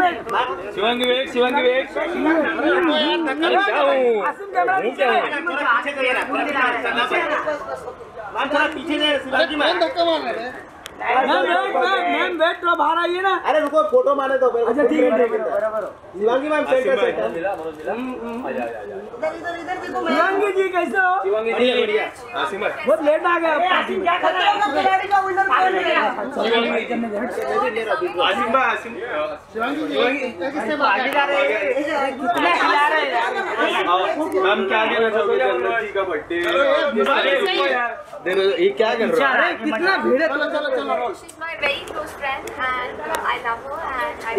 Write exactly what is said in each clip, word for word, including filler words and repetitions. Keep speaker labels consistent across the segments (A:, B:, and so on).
A: शिवांगी वेग, शिवांगी वेग। Ma'am wait ma'am wait थोड़ा बाहर आइए ना।
B: अरे रुको फोटो मारने दो।
C: अच्छा ठीक है ठीक है।
B: Shivangi ma'am center center.
C: Shivangi ji कैसे हो?
A: शिवांगी जी बढ़िया। आसिम
C: बहुत लेट आ गए आप।
A: आसिम भाई आसिम शिवांगी
C: किससे आगे जा रहे हैं? कितने खिला रहे हैं?
A: मैम क्या कहना चाहोगे जन्नत जी का बर्थडे? ये क्या कर रहा है?
C: कितना भीड़ है? चलो चलो चलो।
D: She's my very close friend and I love her and I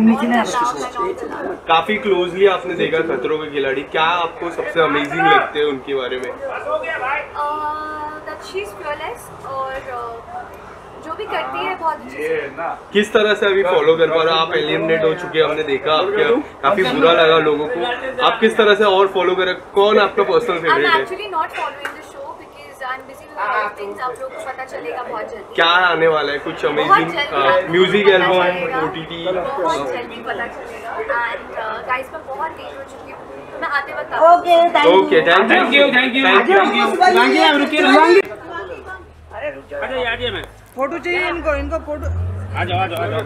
A: काफी क्लोजली आपने देखा खतरों के खिलाड़ी, क्या आपको सबसे अमेजिंग लगते हैं उनके बारे में?
D: that she's fearless और जो भी करती है बहुत अच्छी से।
A: किस तरह से अभी फॉलो कर पा रहे हो? आप एलिमिनेट हो चुके हैं, हमने देखा आपके काफी बुरा लगा लोगों को। आप किस तरह से और फॉलो करें? कौन आपका पर्सनल फेवरेट है?
D: I'm actually not following the show because I'm busy with other things। आप लोगों को पता चलेगा बहुत जल्दी।
A: क्या आने वाला है? कुछ अमेजिंग म्यूजिक एल्बम, ओटीटी?
D: बहुत जल्दी पता चलेगा एंड गाइस मैं बहुत लेट हो चुकी हूँ, मैं आते वक्त
C: okay
A: okay thank you thank you thank you.
C: Shivangi आप रुकिए। शिवांगी
D: अरे रुक जाओ।
E: अच्छा यार मैं
C: फोटो चाहिए इनको इनको फोटो।
E: आ जाओ आ जाओ आ जाओ।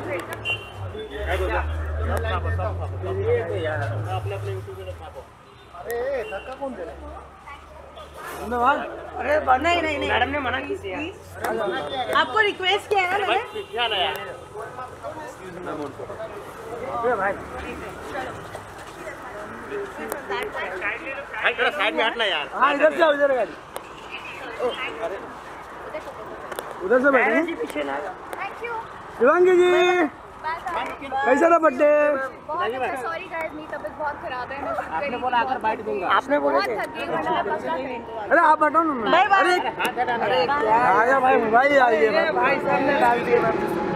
C: अरे नहीं नहीं नहीं
E: मैडम ने मना की थी।
C: आपको रिक्वेस्ट किया है ना मैंने।
E: क्या ना यार
C: भाई
E: भाई थोड़ा साइड में हटना यार।
C: हाँ इधर से इधर गाड़ी उधर से बैठे।
D: थैंक यू
C: शिवांगी जी कैसा था बर्थडे?
D: बहुत अच्छा। सॉरी गाइस मेरी तबीयत बहुत खराब है। मैं
E: आपने बोला आकर बाइट दूंगा।
C: आपने बोला
D: बहुत थक गई वरना मैं पक्का करेंगे।
C: अरे आप हटो ना। अरे अरे क्या भाई भाई आइए भाई सामने डाल दिए।